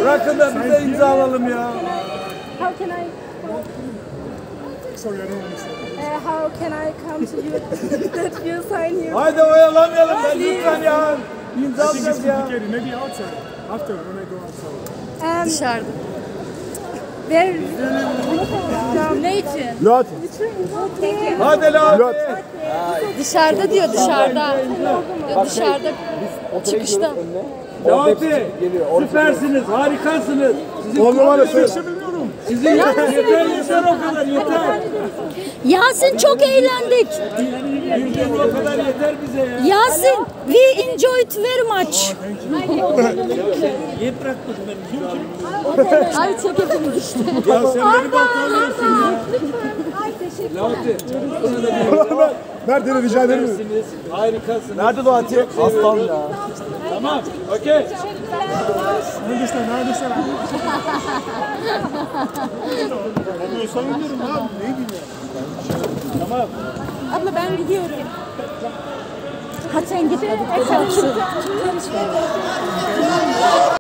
Bırakın da bize imza alalım ya. How can I? Sorry, I don't understand. How can I come to you that you sign here? Haydi oyalamayalım ben lütfen ya. İmza I think it's alacağız ya. complicated. Maybe outside. After, when I go outside. Dışarıda. Where? Ne için? Lot. Hadi lan. Lot. Dışarıda diyor, dışarıda. Diyor, dışarıda. Çıkışta. Levati süpersiniz, harikasınız. Sizin On numara söyle. Sizin yeter o kadar yeter. Yasin çok eğlendik. Bildiğin o kadar yeter bize ya. Yasin, we enjoyed very much. Niye bırakmadın beni? Ay çekildiniz işte. Ya sen beni balkonluyorsun ya. Levati, sana da bir Nerede rica ederim. süpersiniz, harikasınız. Nerede Doğati? Aslan ya. Tamam, okey. Neredesin? Abi sanmıyorum abi. Ne bileyim ya. Tamam. Abla ben gidiyorum. Hadi sen git.